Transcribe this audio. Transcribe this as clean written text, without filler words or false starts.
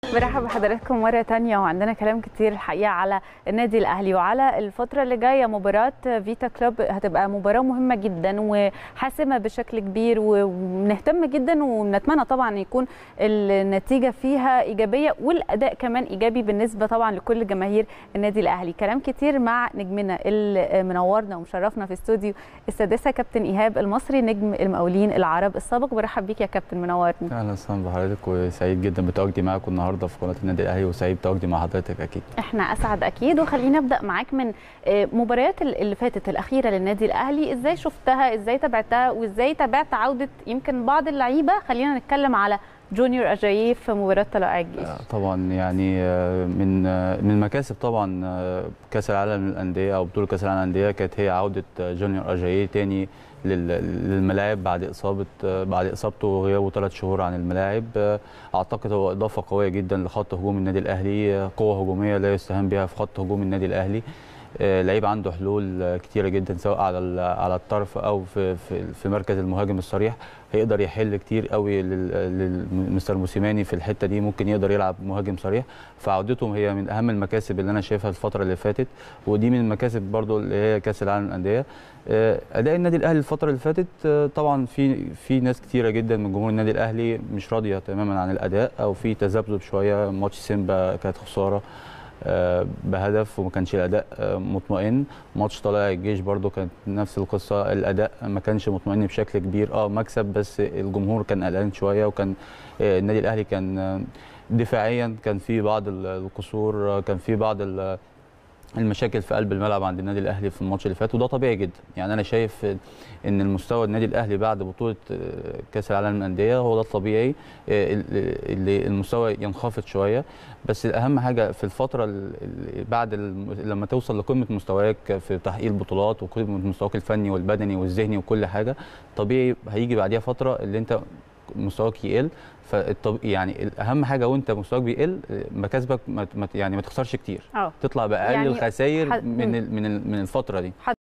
برحب بحضراتكم مرة تانية، وعندنا كلام كتير الحقيقة على النادي الأهلي وعلى الفترة اللي جاية. مباراة فيتا كلوب هتبقى مباراة مهمة جدا وحاسمة بشكل كبير، ونهتم جدا ونتمنى طبعا يكون النتيجة فيها إيجابية والأداء كمان إيجابي بالنسبة طبعا لكل جماهير النادي الأهلي. كلام كتير مع نجمنا اللي منورنا ومشرفنا في استوديو السادسة كابتن إيهاب المصري، نجم المقاولين العرب السابق. برحب بيك يا كابتن، منورنا. اهلا وسهلا بحضرتك، وسعيد جدا بتواجدي معاكم النهارده في قناه النادي الاهلي، وسعيد بتواجدي مع حضرتك اكيد. احنا اسعد اكيد. وخلينا نبدا معاك من مباريات اللي فاتت الاخيره للنادي الاهلي، ازاي شفتها، ازاي تابعتها، وازاي تابعت عوده يمكن بعض اللعيبه. خلينا نتكلم على جونيور اجاييه في مباراه طلائع الجيش. طبعا يعني من المكاسب طبعا كاس العالم للانديه او بطوله كاس العالم للانديه كانت هي عوده جونيور اجاييه تاني للملاعب بعد اصابته وغيابه 3 شهور عن الملاعب. اعتقد هو اضافه قويه جدا لخط هجوم النادي الاهلي، قوه هجوميه لا يستهان بها في خط هجوم النادي الاهلي. لعيب عنده حلول كتيره جدا سواء على الطرف او في مركز المهاجم الصريح، هيقدر يحل كتير قوي للمستر موسيماني في الحته دي، ممكن يقدر يلعب مهاجم صريح. فعودتهم هي من اهم المكاسب اللي انا شايفها الفتره اللي فاتت، ودي من المكاسب برضو اللي هي كاس العالم للانديه. اداء النادي الاهلي الفتره اللي فاتت طبعا في ناس كتيره جدا من جمهور النادي الاهلي مش راضيه تماما عن الاداء، او في تذبذب شويه. ماتش سيمبا كانت خساره بهدف وما كانش الاداء مطمئن. ماتش طلائع الجيش برضو كانت نفس القصه، الاداء ما كانش مطمئن بشكل كبير. مكسب بس الجمهور كان قلقان شويه، وكان النادي الاهلي كان دفاعيا كان في بعض القصور، كان في بعض المشاكل في قلب الملعب عند النادي الاهلي في الماتش اللي فات، وده طبيعي جدا. يعني انا شايف ان المستوى النادي الاهلي بعد بطوله كاس العالم للانديه هو ده الطبيعي، اللي المستوى ينخفض شويه. بس الاهم حاجه في الفتره بعد لما توصل لقمه مستواك في تحقيق البطولات وقمه مستواك الفني والبدني والذهني وكل حاجه، طبيعي هيجي بعديها فتره اللي انت مستواك يقل. يعني الاهم حاجه وانت مستواك بيقل مكاسبك يعني ما تخسرش كتير، تطلع باقل يعني الخسائر من الفتره دي.